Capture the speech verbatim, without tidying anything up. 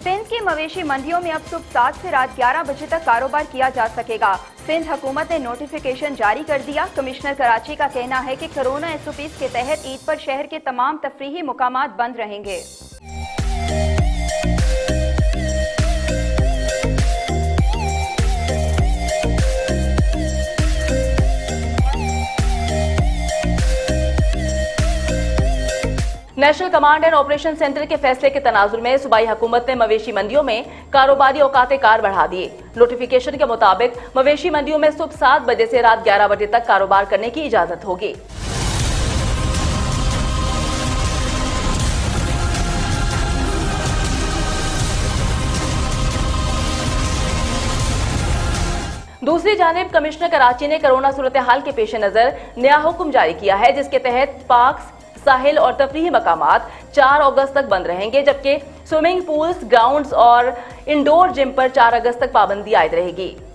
सिंध की मवेशी मंडियों में अब सुबह सात से रात ग्यारह बजे तक कारोबार किया जा सकेगा। सिंध हुकूमत ने नोटिफिकेशन जारी कर दिया। कमिश्नर कराची का कहना है कि कोरोना एस ओ पीज़ के तहत ईद पर शहर के तमाम तफरीही मुकामात बंद रहेंगे। National command and operation centre के फैसले के तनाजुर में सूबाई हुकूमत ने मवेशी मंडियों में कारोबारी औकात कार बढ़ा दिए। नोटिफिकेशन के मुताबिक मवेशी मंडियों में सुबह सात बजे से रात ग्यारह बजे तक कारोबार करने की इजाजत होगी। दूसरी जानिब कमिश्नर कराची ने कोरोना सूरत हाल के पेश नजर नया हुक्म जारी किया है, जिसके तहत पार्क, साहिल और तफरीही मकामात चार अगस्त तक बंद रहेंगे, जबकि स्विमिंग पूल्स, ग्राउंड्स और इंडोर जिम पर चार अगस्त तक पाबंदी आयद रहेगी।